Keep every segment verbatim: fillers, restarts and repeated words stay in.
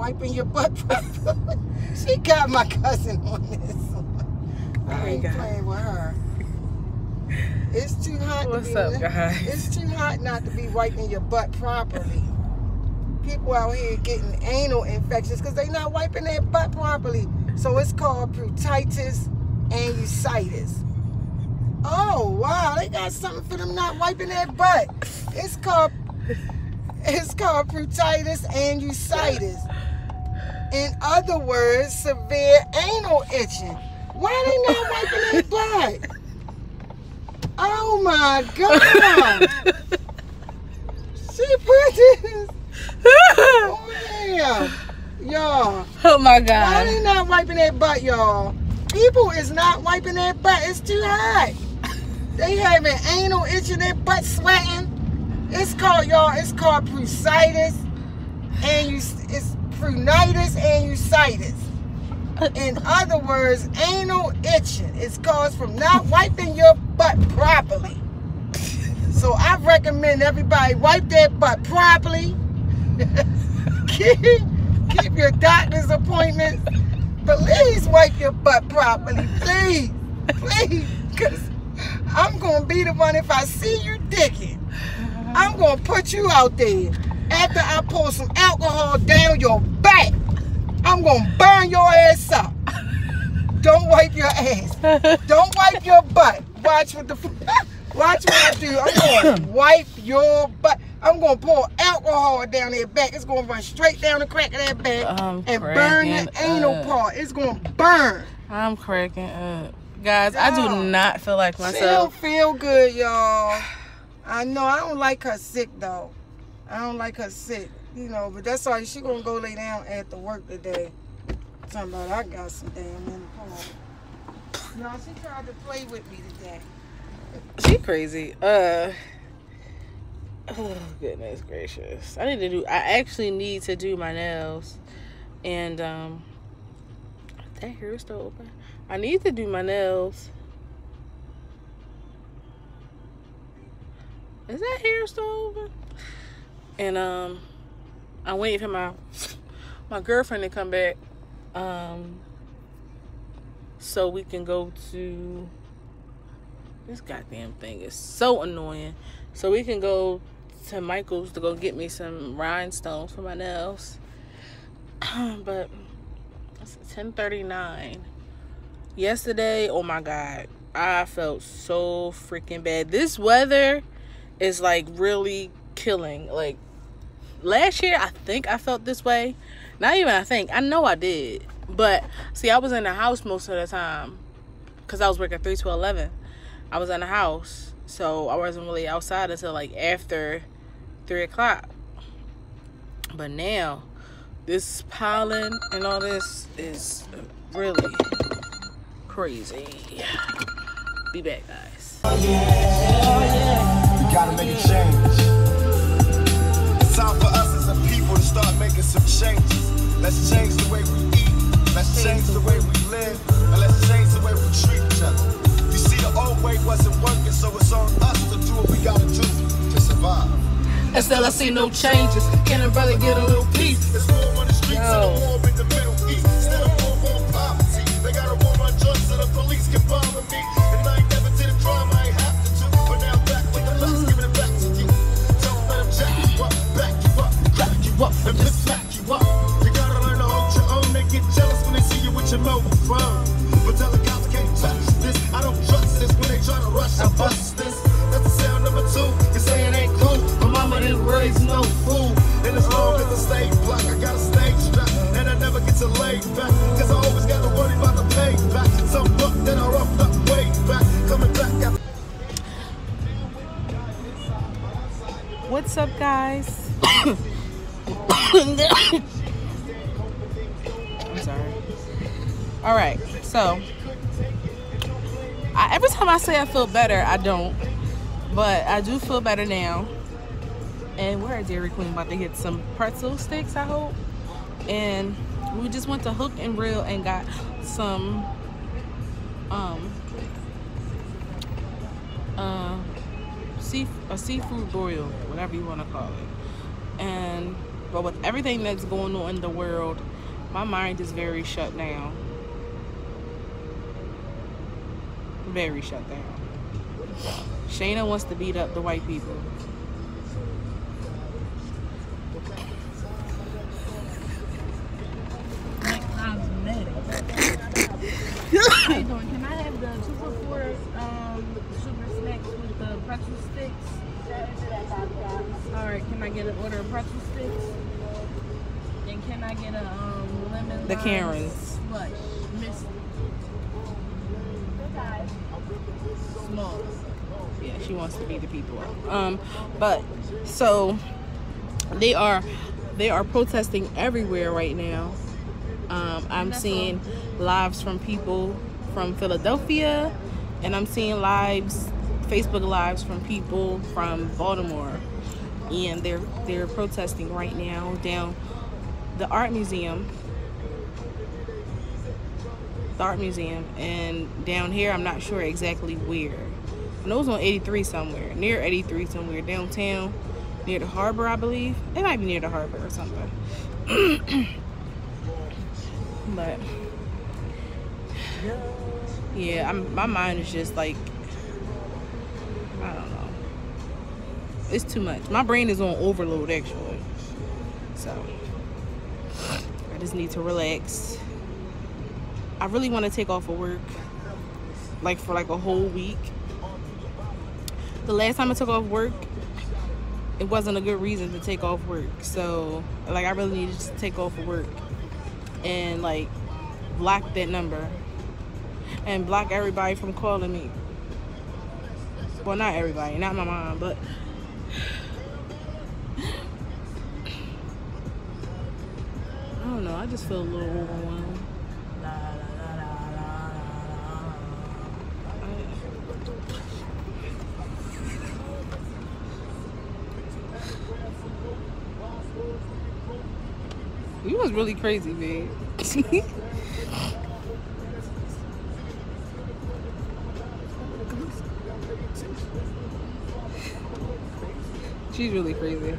wiping your butt properly. She got my cousin on this one. I ain't playing with her. It's too hot What's to be, up, guys? It's too hot not to be wiping your butt properly. People out here getting anal infections because they not wiping their butt properly. So it's called proctitis and uveitis. Oh wow, they got something for them not wiping their butt. It's called it's called proctitis and uveitis. In other words, severe anal itching. Why they not wiping their butt? Oh my God! She put this. Oh yeah, y'all. Oh my God! Why they not wiping their butt, y'all? People is not wiping their butt. It's too hot. They having anal itching, their butt sweating. It's called, y'all, it's called proctitis and you, it's prunitis and uveitis. In other words, anal itching is caused from not wiping your butt properly. So I recommend everybody wipe their butt properly. keep, keep your doctor's appointments. Please wipe your butt properly, please, please, because I'm going to be the one if I see you dicking. I'm going to put you out there. After I pour some alcohol down your back, I'm going to burn your ass up. Don't wipe your ass. Don't wipe your butt. Watch what the watch what I do. I'm going to wipe your butt. I'm going to pour alcohol down their back. It's going to run straight down the crack of their back I'm and burn the anal up. part. It's going to burn. I'm cracking up. Guys, I do Y'all, not feel like She myself. don't feel good, y'all. I know. I don't like her sick, though. I don't like her sick, you know, but that's all right. She going to go lay down after work today. Talking about I got some damn menopause. No, she tried to play with me today. She crazy. Uh. Oh goodness gracious! I need to do. I actually need to do my nails, and um. That hair is still open. I need to do my nails. Is that hair still open? And um, I'm waiting for my my girlfriend to come back. Um. So we can go to. This goddamn thing is so annoying. So we can go to Michael's to go get me some rhinestones for my nails. But it's ten thirty-nine. Yesterday, oh my God, I felt so freaking bad. This weather is like really killing. Like last year, I think I felt this way. Not even I think. I know I did. But see, I was in the house most of the time because I was working three to eleven. I was in the house, so I wasn't really outside until like after three o'clock. But now, this pollen and all this is really crazy. Be back, guys. Oh yeah, oh yeah. We gotta make a change. It's time for us as a people to start making some changes. Let's change the way we eat. Let's change the way we live. And let's change the way we treat each other. You see, the old way wasn't working, so it's on us to do what we gotta do to survive. And still I see no changes. Can a brother get a little peace? There's war on the streets and a war in the Middle East. Still a war on poverty. They got a war on drugs so the police can bother me. And I ain't never did a crime, I ain't have to do. But now I'm back with the facts, giving it back to you. Don't let them jack you up, back you up, crack you up, and just smack you up. You gotta learn to hold your own. They get jealous when they see you with your mobile phone. But tell the cops can't touch this. I don't trust this when they try to rush. I bust this. That's the sound number two. You say it ain't cool. My mama didn't raise no fool. And as long as I stay black, I got a stage strap. And I never get to lay back. Cause I always got to worry about the payback. Some book that I roughed up way back. Coming back after. What's up, guys? I'm sorry. All right, so I, every time I say I feel better, I don't, but I do feel better now. And we're at Dairy Queen about to get some pretzel sticks, I hope. And we just went to Hook and Reel and got some um uh sea a seafood broil, whatever you want to call it. And But with everything that's going on in the world, my mind is very shut down. Very shut down. Shayna wants to beat up the white people. How you doing? Can I have the two for four um, sugar snacks with the pretzel sticks? All right. Can I get an order of pretzel sticks? And can I get a um, lemon The lime Karens. slush? Miss small. Yeah, she wants to beat the people up. Um, but so they are they are protesting everywhere right now. Um, I'm seeing lives from people from Philadelphia, and I'm seeing lives, Facebook lives from people from Baltimore, and they're they're protesting right now down the art museum, the art museum, and down here I'm not sure exactly where. I know it was on eighty-three somewhere, near eighty-three somewhere, downtown, near the harbor, I believe. It might be near the harbor or something. But yeah, I'm, my mind is just like, I don't know. It's too much. My brain is on overload actually. So I just need to relax. I really want to take off of work, like for like a whole week. The last time I took off work, it wasn't a good reason to take off work. So like I really needed to take off of work and like block that number and block everybody from calling me. Well, not everybody, not my mom, but I don't know, I just feel a little overwhelmed. You was really crazy, babe. She's really crazy.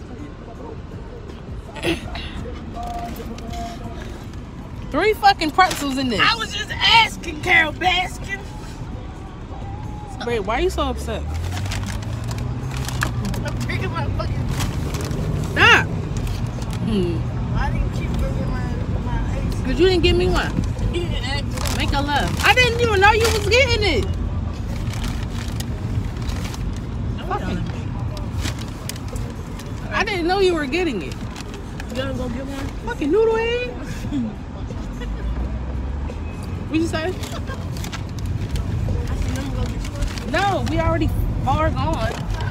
Three fucking pretzels in this. I was just asking, Carol Baskin. Wait, why are you so upset? I'm picking my fucking. Stop. Hmm. I didn't keep bringing my my ace. Cause you didn't give me one. You didn't ask. Make a love. I didn't even know you was getting it. Fucking. I didn't know you were getting it. You gonna go get one? Fucking noodle head. What you say? I said, I'm gonna go get you one. No, we already far gone.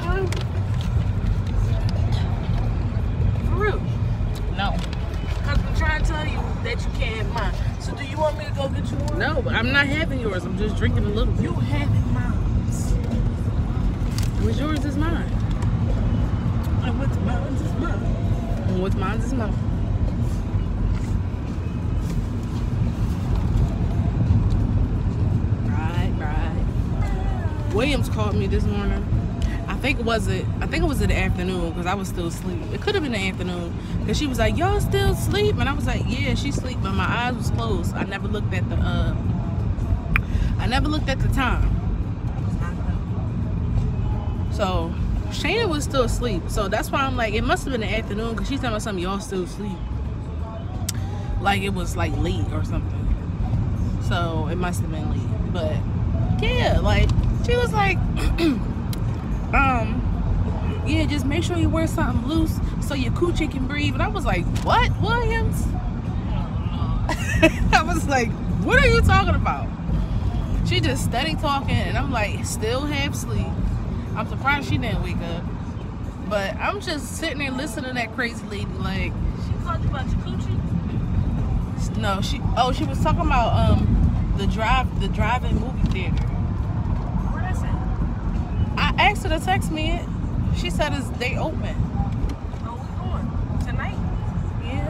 For real? No. Cause I'm trying to tell you that you can't have mine. So do you want me to go get you one? No, I'm not having yours. I'm just drinking a little bit. You having mine. What's yours is mine. And what's mine is mine. And what's mine is mine. Right, right. Williams called me this morning. I think it was it. I think it was in the afternoon because I was still asleep. It could have been the afternoon because she was like, "Y'all still asleep?" And I was like, "Yeah, she's asleep," but my eyes was closed. I never looked at the. Uh, I never looked at the time. So Shayna was still asleep. So that's why I'm like, it must have been the afternoon because she's telling me something. Y'all still asleep? Like it was like late or something. So it must have been late. But yeah, like she was like. Um, yeah, just make sure you wear something loose so your coochie can breathe. And I was like, what, Williams? I was like, what are you talking about? She just steady talking, and I'm like, still half asleep. I'm surprised she didn't wake up. But I'm just sitting there listening to that crazy lady. Like, She called you about your coochie? no, she. Oh, she was talking about um the drive, the drive-in movie theater. Where that's at? I asked her to text me it. She said it's they open. Oh, we going? Tonight? Yeah,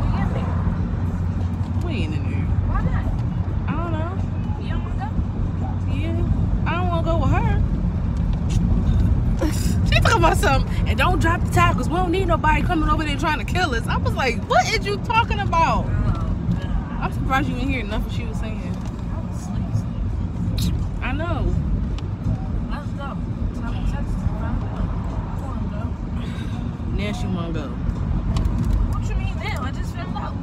We in there. we ain't in there. Why not? I don't know. You don't wanna go? Yeah, I don't want to go with her. She talking about something, and And don't drop the towel because we don't need nobody coming over there trying to kill us. I was like, what is you talking about? Oh, I'm surprised you didn't hear nothing she was saying. I was asleep, sleep. I know. Let's go. Time to text her. I want to go. Now she wanna go. What you mean now? I just filled out.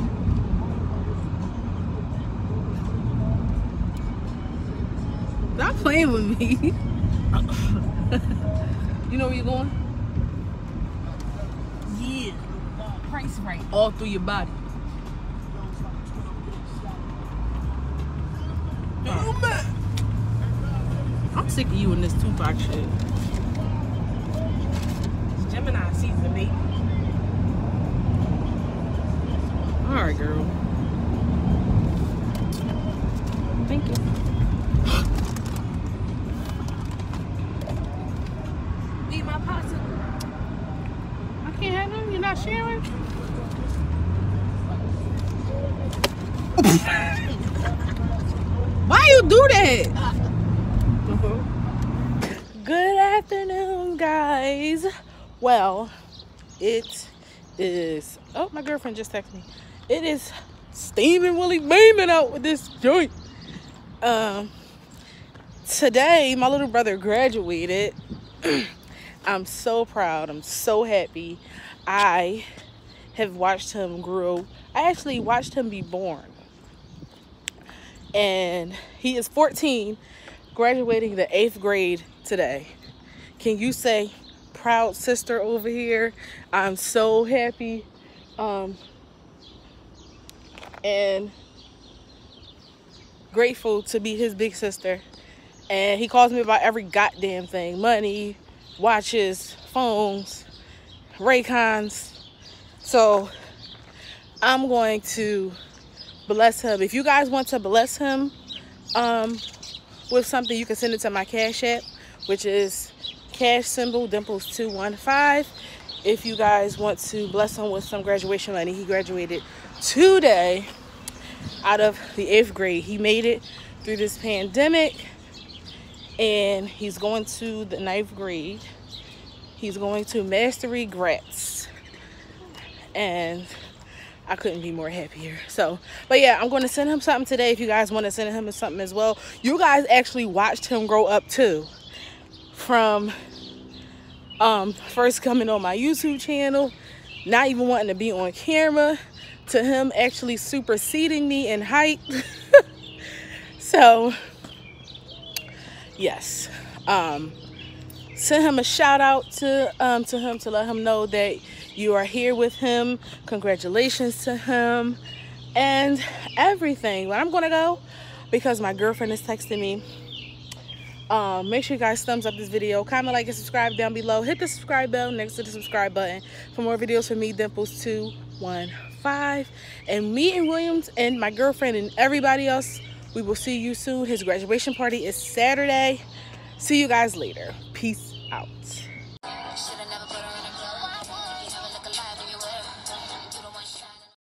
Stop playing with me. You know where you're going? Yeah. Price right. All through your body. I'm sick of you in this Tupac shit. It's Gemini season, baby. Alright, girl. Thank you. Need my pasta. I can't have them. You're not sharing? Why you do that? Good afternoon, guys. Well, it is. Oh, my girlfriend just texted me. It is steaming Willie beaming out with this joint. Um, today, my little brother graduated. I'm so proud. I'm so happy. I have watched him grow. I actually watched him be born. And he is fourteen, graduating the eighth grade today. Can you say proud sister over here? I'm so happy. Um, and grateful to be his big sister. And he calls me about every goddamn thing. Money, watches, phones, Raycons. So I'm going to bless him. If you guys want to bless him um, with something, you can send it to my Cash App, which is cash symbol dimples two one five. If you guys want to bless him with some graduation money, he graduated today out of the eighth grade. He made it through this pandemic, and he's going to the ninth grade. He's going to Mastery Gratz, and I couldn't be more happier. So, but yeah, I'm going to send him something today. If you guys want to send him something as well. You guys actually watched him grow up too, from um first coming on my YouTube channel, not even wanting to be on camera, to him actually superseding me in height. So yes, um send him a shout out to um to him, to let him know that you are here with him. Congratulations to him and everything. But I'm gonna go because my girlfriend is texting me. Um, make sure you guys thumbs up this video, comment, like, and subscribe down below. Hit the subscribe bell next to the subscribe button for more videos from me, Dimples two one five. And me and Williams and my girlfriend and everybody else, we will see you soon. His graduation party is Saturday. See you guys later. Peace out.